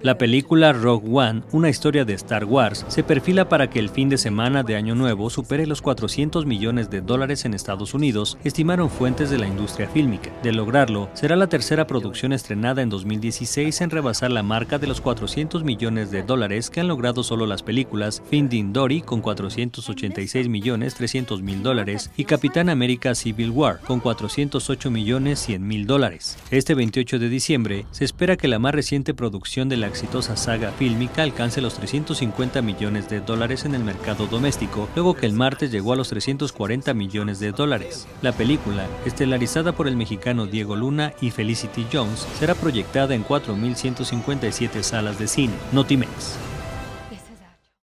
La película Rogue One, una historia de Star Wars, se perfila para que el fin de semana de Año Nuevo supere los $400 millones en Estados Unidos, estimaron fuentes de la industria fílmica. De lograrlo, será la tercera producción estrenada en 2016 en rebasar la marca de los $400 millones que han logrado solo las películas Finding Dory con $486.300.000 y Capitán América Civil War con $408.100.000. Este 28 de diciembre se espera que la más reciente producción de la exitosa saga fílmica alcance los $350 millones en el mercado doméstico, luego que el martes llegó a los $340 millones. La película, estelarizada por el mexicano Diego Luna y Felicity Jones, será proyectada en 4.157 salas de cine. Notimex.